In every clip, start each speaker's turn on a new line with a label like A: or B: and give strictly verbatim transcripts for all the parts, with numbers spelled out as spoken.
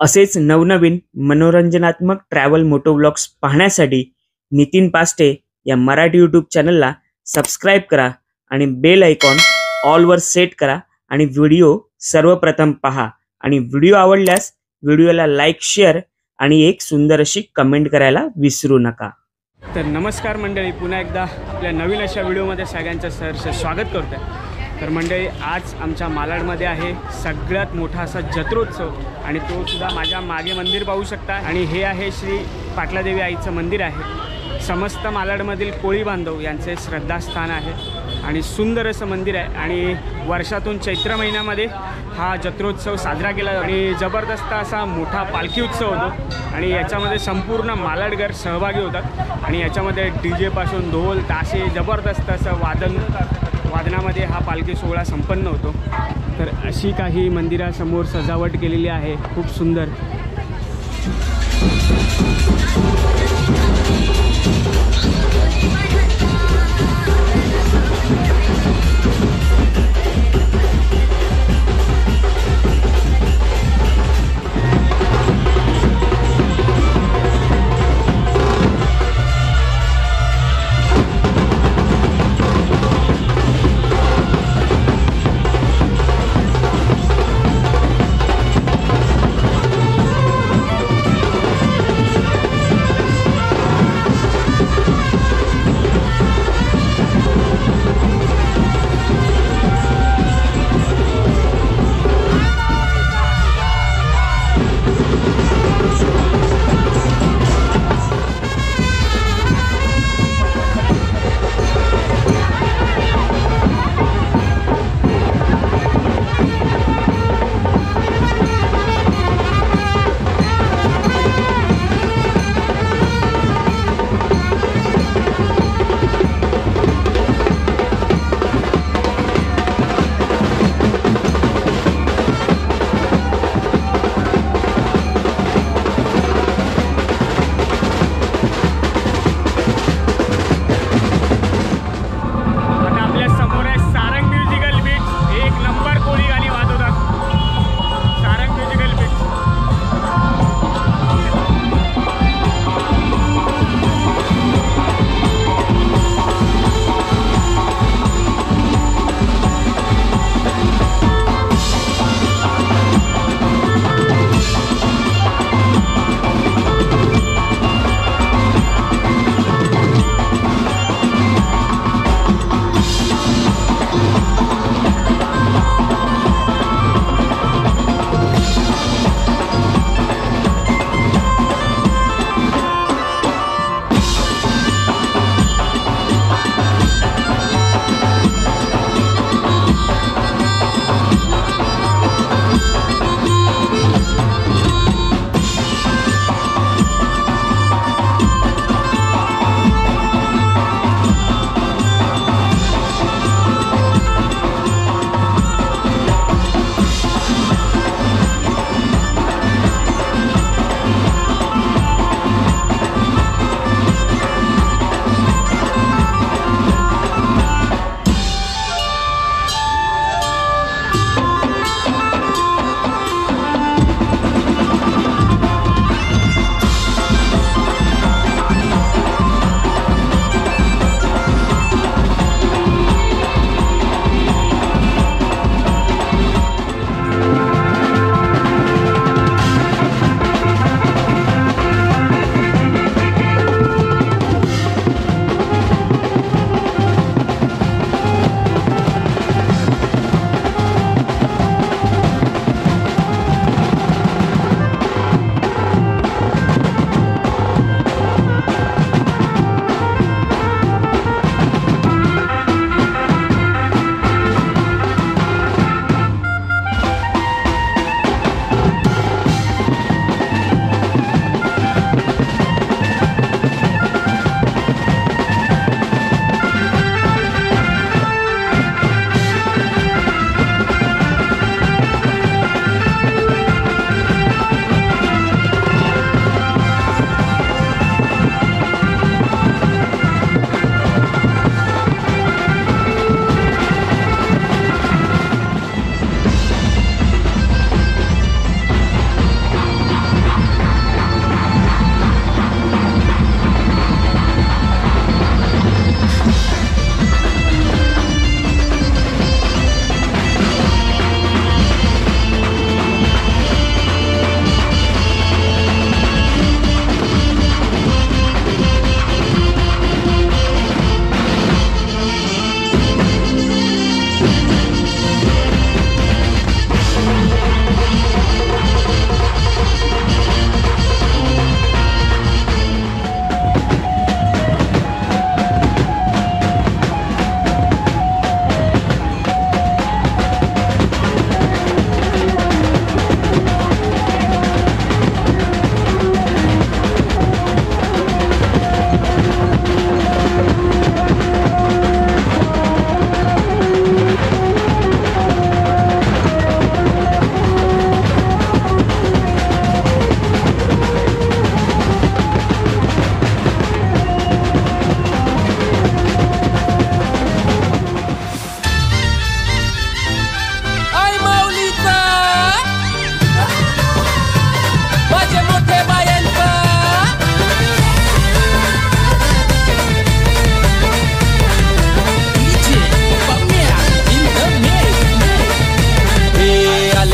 A: असेच नवनवीन मनोरंजनात्मक ट्रॅव्हल मोटो व्लॉग्स पाहण्यासाठी नितीन पास्टे या मराठी यूट्यूब चॅनलला सबस्क्राईब करा आणि बेल आयकॉन ऑलवर सेट करा आणि व्हिडिओ सर्वप्रथम पहा आणि व्हिडिओ आवडल्यास व्हिडिओला लाईक शेअर आणि एक सुंदर अशी कमेंट करायला विसरू नका।
B: तर नमस्कार मंडळी, पुन्हा एकदा आपल्या नवीन अशा व्हिडिओमध्ये सगळ्यांचं सहर्ष स्वागत करतो आहे। तर मंडळी, आज आमच्या मालाडमध्ये आहे सगळ्यात मोठा असा जत्रोत्सव आणि तो सुद्धा माझ्या मागे मंदिर पाहू शकता आणि हे आहे श्री पाटलादेवी आईचं मंदिर आहे। समस्त मालाडमधील कोळी बांधव यांचे श्रद्धास्थान आहे आणि सुंदर असं मंदिर आहे आणि वर्षातून चैत्र महिन्यामध्ये हा जत्रोत्सव साजरा केला जातो आणि जबरदस्त असा मोठा पालखी उत्सव होतो आणि याच्यामध्ये संपूर्ण मालाडगर सहभागी होतात आणि याच्यामध्ये डी जेपासून ढोल ताशे जबरदस्त असं वादन वादनामध्ये हा पालखी सोहळा संपन्न होतो। तर अशी काही मंदिरासमोर सजावट केलेली आहे, खूप सुंदर।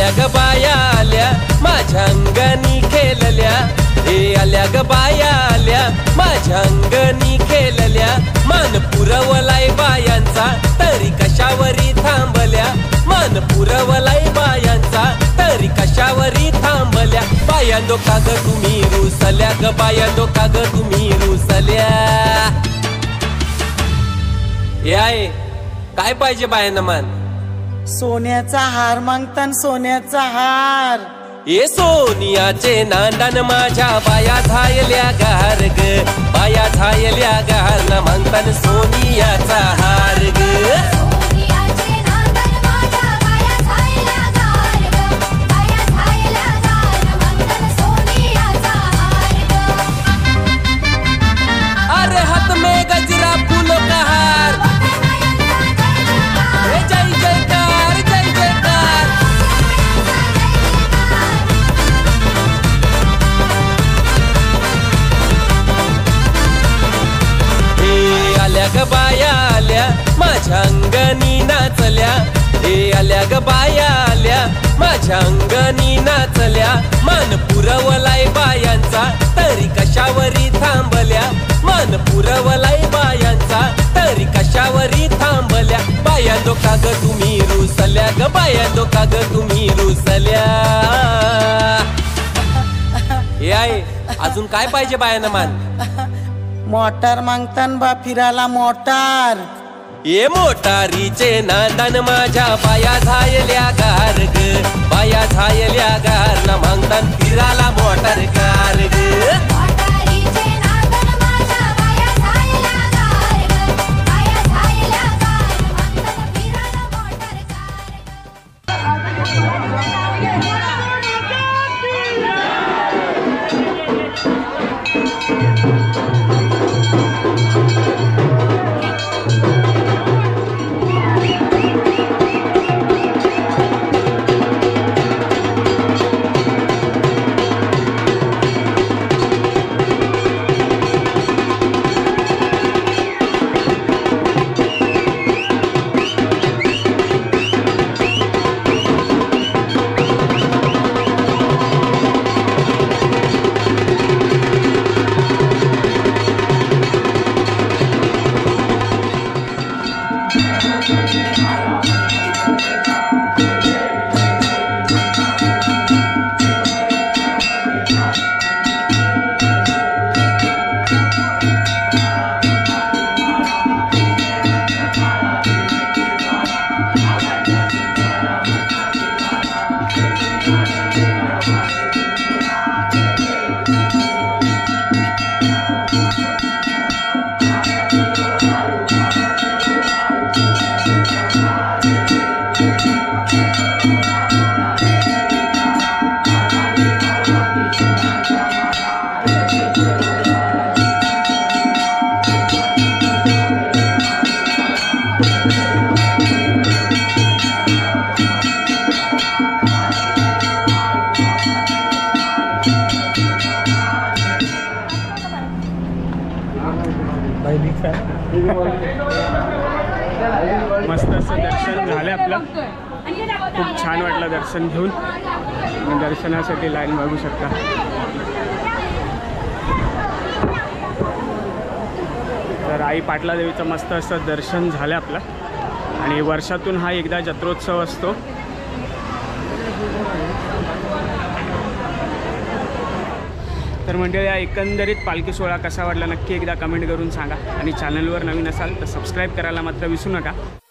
C: आल्या ग बाया आल्या माझ्या अंगणी खेळल्या, हे आल्या ग बाया आल्या माझ्या अंगणी खेळल्या, मान पुरवलाय बायांचा तरी कशावरी थांबल्या, मान पुरवलाय बायांचा तरी कशावरी थांबल्या, बायांदो का ग तुम्ही रुसल्या ग बायांदो का ग तुम्ही रुसल्या. याय काय पाहिजे बायांना मान?
D: सोन्याचा हार मागतान सोन्याचा हार.
C: ए सोनियाचे नांदन माझ्या बाया झायल्या गार ग, बाया झायल्या गार ना मागतान सोनियाचा हार ग. अरे हाथ में गजरा फूलों का हार, जय जयकार जय जयकार. हे आल्या ग बाया आल्या माझ्या अंगणी नाचल्या, हे आल्या ग बाया आल्या माझ्या अंगणी नाचल्या, मान पुरवलाय बायांचा तरी कशावरी थांबल्या, मान पुरवलाय बायांचा तरी कशावरी थांबल्या, बायांदो का ग तुम्ही रुसल्या ग बायांदो का ग तुम्ही रुसल्या. याय अजून काय पाहिजे बायांना मान?
D: मोटार मागतान बा फिराला मोटार.
C: ये मोटारीचे नांदन माझ्या बाया झायल्या गार ग, बाया झायल्या गार ना मागतान फिराला मोटार कार ग.
B: मस्त असं दर्शन झालं आपलं, खूप छान वाटलं दर्शन घेऊन. दर्शनासाठी लाईन बघू शकता. तर आई पाटला देवीचं मस्त असं दर्शन झालं आपलं, आणि वर्षातून हा एकदा जत्रोत्सव असतो. तर मंडळी या एकंदरीत पालखी सोहळा कसा वाटला नक्की एकदा कमेंट करून सांगा, आणि चॅनलवर नवीन असाल तर सबस्क्राईब करायला मात्र विसरू नका.